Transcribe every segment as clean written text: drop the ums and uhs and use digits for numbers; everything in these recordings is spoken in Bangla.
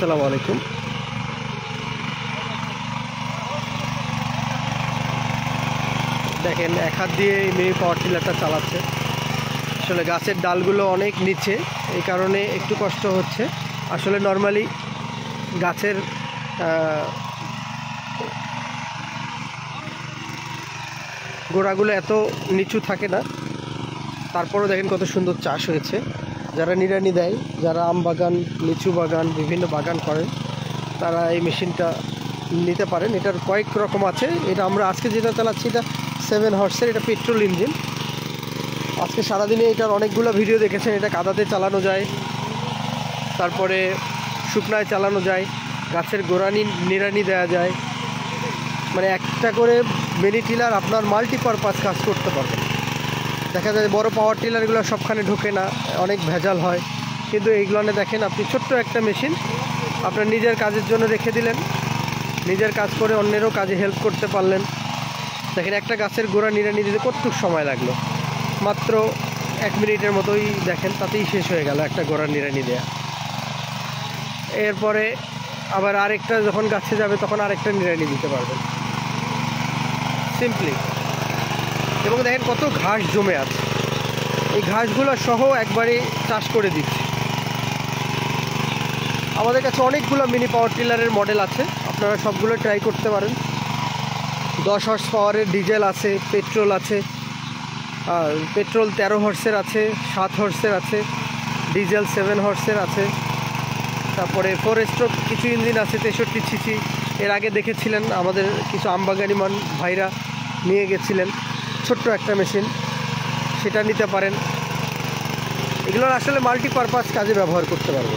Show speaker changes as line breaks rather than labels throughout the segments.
আসসালামু আলাইকুম। দেখেন এক হাত দিয়ে এই মিনি পাওয়ার টিলারটা চালাচ্ছে। আসলে গাছের ডালগুলো অনেক নিচে, এই কারণে একটু কষ্ট হচ্ছে। আসলে নর্মালি গাছের গোড়াগুলো এত নিচু থাকে না, তারপরেও দেখেন কত সুন্দর চাষ হয়েছে। যারা নিড়ানি দেয়, যারা আম বাগান, লিচু বাগান, বিভিন্ন বাগান করেন, তারা এই মেশিনটা নিতে পারেন। এটার কয়েক রকম আছে। এটা আমরা আজকে যেটা চালাচ্ছি এটা 7 হর্সের, এটা পেট্রোল ইঞ্জিন। আজকে সারাদিনে এটার অনেকগুলো ভিডিও দেখেছেন। এটা কাদাতে চালানো যায়, তারপরে শুকনায় চালানো যায়, গাছের গোড়ানি নিড়ানি দেওয়া যায়। মানে একটা করে মিনি টিলার আপনার মাল্টিপারপাস কাজ করতে পারবে। দেখা যায় বড় পাওয়ার টিলারগুলো সবখানে ঢোকে না, অনেক ভেজাল হয়। কিন্তু এইগুলোনে দেখেন আপনি ছোট্ট একটা মেশিন আপনার নিজের কাজের জন্য রেখে দিলেন, নিজের কাজ করে অন্যেরও কাজে হেল্প করতে পারলেন। দেখেন একটা গাছের গোড়া নিড়ানি দিতে কতটুকু সময় লাগলো, মাত্র 1 মিনিটের মতোই দেখেন, তাতেই শেষ হয়ে গেল একটা গোড়া নিড়ানি দেয়া। এরপরে আবার আরেকটা যখন গাছে যাবে তখন আরেকটা নিড়ানি দিতে পারবেন সিম্পলি। এবং দেখেন কত ঘাস জমে আছে, এই ঘাসগুলো সহ একবারে চাষ করে দিচ্ছে। আমাদের কাছে অনেকগুলো মিনি পাওয়ার টিলারের মডেল আছে, আপনারা সবগুলো ট্রাই করতে পারেন। 10 হর্স পাওয়ারের ডিজেল আছে, পেট্রোল আছে, আর পেট্রোল 13 হর্সের আছে, 7 হর্সের আছে, ডিজেল 7 হর্সের আছে। তারপরে 4 স্ট্রোক কিছু ইঞ্জিন আছে, 63 সিসি। এর আগে দেখেছিলেন আমাদের কিছু আমবাগানি ভাইরা নিয়ে গেছিলেন, ছোট্ট একটা মেশিন, সেটা নিতে পারেন। এগুলোর আসলে মাল্টিপারপাস কাজে ব্যবহার করতে পারবেন।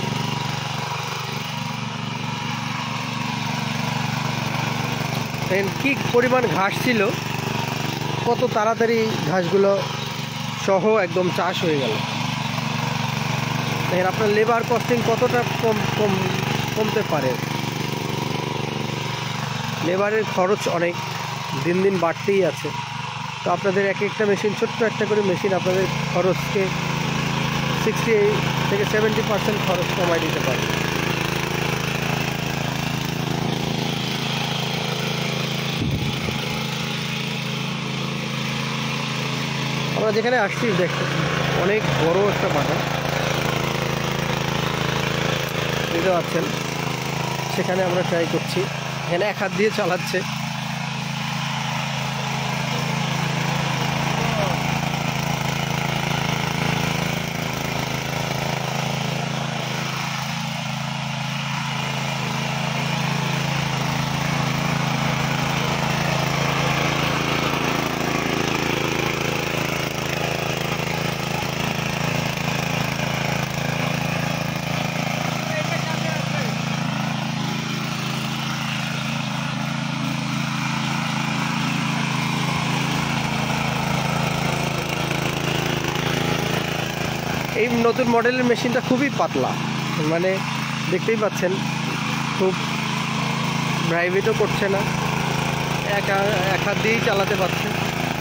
কি পরিমাণ ঘাস ছিল, কত তাড়াতাড়ি ঘাসগুলো সহ একদম চাষ হয়ে গেল। দেখেন আপনার লেবার কস্টিং কতটা কমতে পারে। লেবারের খরচ অনেক দিন দিন বাড়তেই আছে। তো আপনাদের এক একটা মেশিন, ছোট্ট একটা করে মেশিন আপনাদের খরচকে 60 থেকে 70% খরচ কমায় দিতে পারে। আমরা যেখানে আসছি দেখতে অনেক বড় একটা বাগান, বুঝতে পারছেন। সেখানে আমরা ট্রাই করছি। এখানে এক হাত দিয়ে চালাচ্ছে। এই নতুন মডেলের মেশিনটা খুবই পাতলা, মানে দেখতেই পাচ্ছেন, খুব প্রাইভেটও করছে না, এক হাত দিয়েই চালাতে পারছে।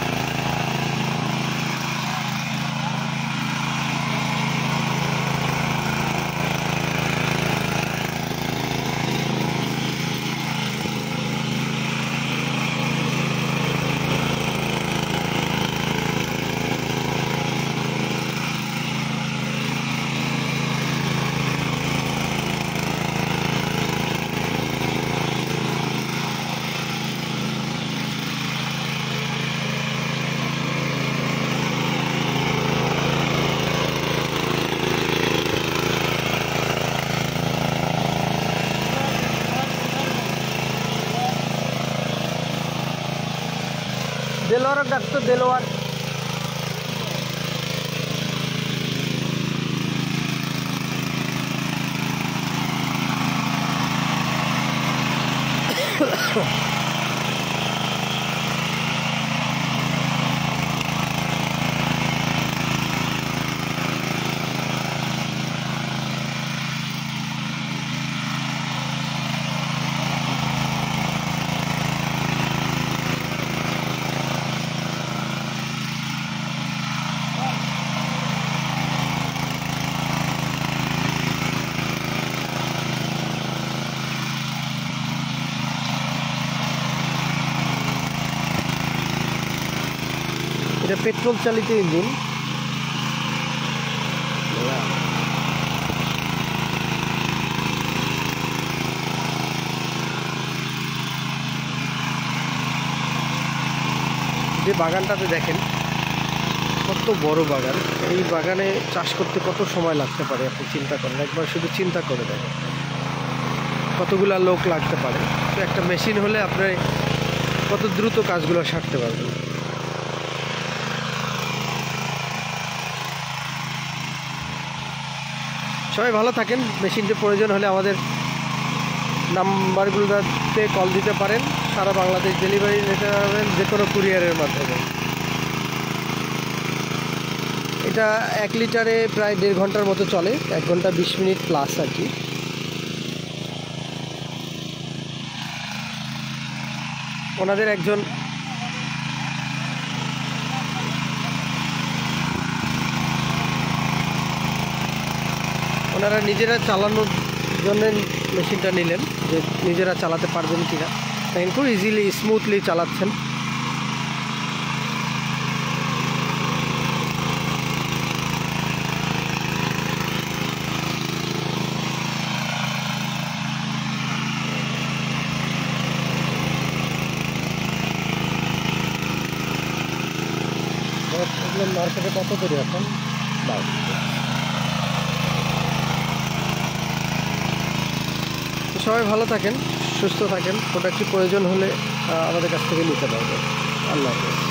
দেলোয়ার ডাক্তার দেলোয়ার। পেট্রোল চালিত ইঞ্জিন। যে বাগানটাতে দেখেন কত বড় বাগান, এই বাগানে চাষ করতে কত সময় লাগতে পারে আপনি চিন্তা করেন, একবার শুধু চিন্তা করে দেখেন কতগুলা লোক লাগতে পারে। তো একটা মেশিন হলে আপনি কত দ্রুত কাজগুলো সারতে পারবেন। সবাই ভালো থাকেন। মেশিনটি প্রয়োজন হলে আমাদের নাম্বারগুলোতে কল দিতে পারেন। সারা বাংলাদেশ ডেলিভারি নিতে পারবেন যে কোনো কুরিয়ারের মাধ্যমে। এটা 1 লিটারে প্রায় 1.5 ঘন্টার মতো চলে, 1 ঘন্টা 20 মিনিট প্লাস আর কি। ওনাদের একজন ওনারা নিজেরা চালানোর জন্য মেশিনটা নিলেন, যে নিজেরা চালাতে পারবেন কিনা। দেখেন খুব ইজিলি স্মুথলি চালাচ্ছেন। মার্কেটে কত করে এখন? সবাই ভালো থাকেন, সুস্থ থাকেন। প্রোডাক্টটি প্রয়োজন হলে আমাদের কাছ থেকে নিতে পারবেন। আল্লাহ হাফেজ।